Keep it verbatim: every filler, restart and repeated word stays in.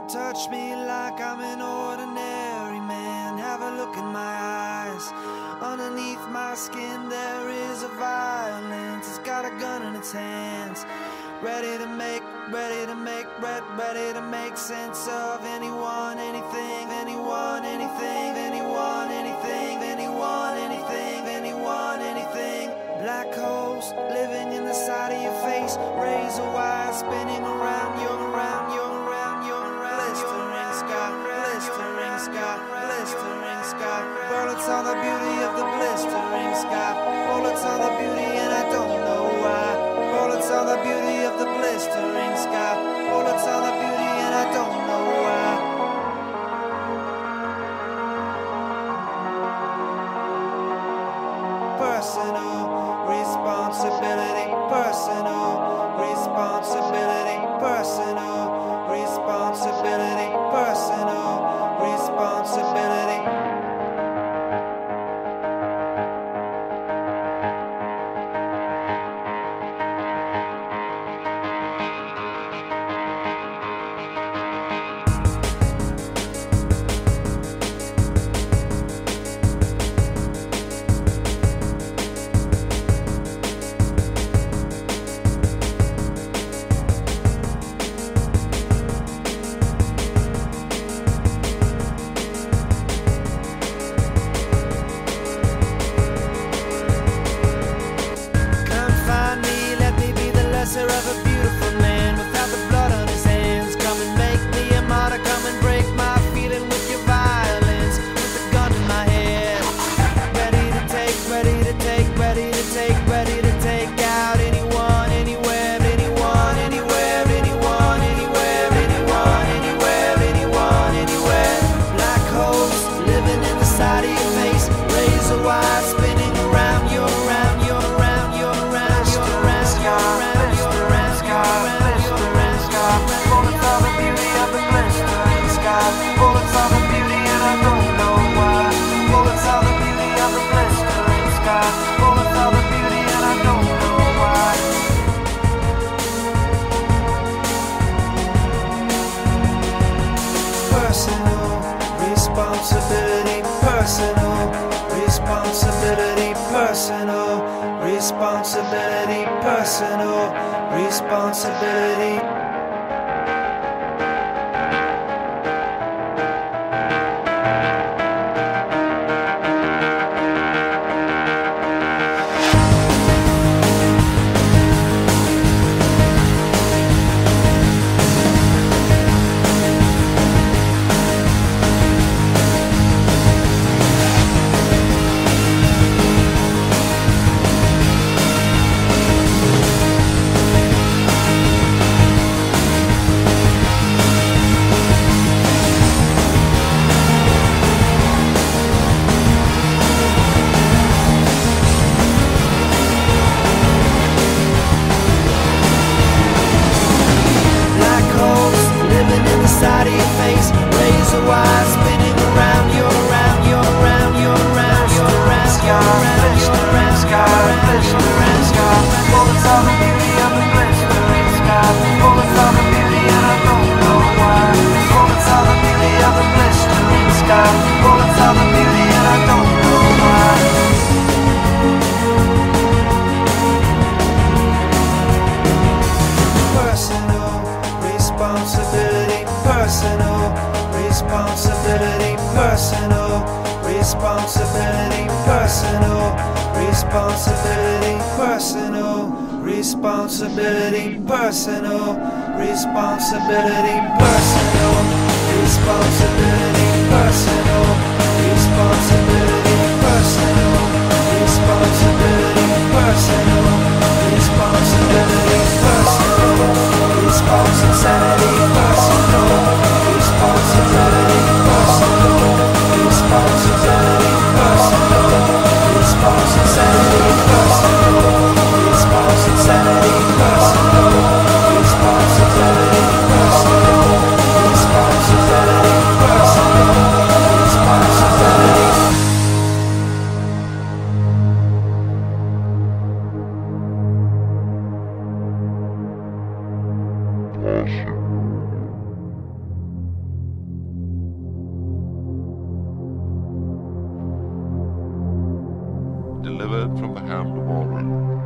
touch me like I'm an ordinary man. Have a look in my eyes. Underneath my skin there is a violence. It's got a gun in its hands, ready to make, ready to make, ready, ready to make sense of anyone, anything, anyone, anything, anyone, anything, anyone, anything, anyone, anything. Black holes living in the side of your face, razor wire spinning around you, around you, around you, around you. Blistering sky, blistering sky, blistering sky. Bullets on the beauty of the blistering sky. Bullets on the beauty and I don't know why. Bullets on the beauty of the blistering sky. Bullets on the beauty and I don't know why. Personal responsibility, personal responsibility, personal responsibility, personal responsibility. Of a beautiful man without the blood on his hands. Come and make me a martyr, come and break my feeling with your violence. With a gun in my head, ready to take, ready to take, ready to take, ready to take out anyone, anywhere, anyone, anywhere, anyone, anywhere, anyone, anywhere, anyone, anywhere. Black holes living in the side of your face, razor wire spinning around you, around you, around you, around you, around you, around you. Bullets are the beauty of the blistering sky. Bullets are the beauty and I don't know why. Bullets are the beauty of the blistering sky. Bullets are the beauty and I don't know why. Personal responsibility, personal responsibility, personal responsibility, personal responsibility. Side of your face, razor wire spinning around you, around you, around you, around you, around you, around you, around you, around you. Bullets are the beauty of the blistering sky. Bullets are the beauty and I don't know why. Bullets are the beauty of the blistering sky. Bullets are the beauty and I don't know why. Personal responsibility, personal responsibility, personal responsibility, personal responsibility, personal responsibility, personal responsibility, personal responsibility, personal responsibility, personal responsibility, personal responsibility, personal responsibility, personal responsibility, personal responsibility, personal responsibility, personal responsibility, personal responsibility, personal responsibility, personal responsibility. delivered from the hand of Orion.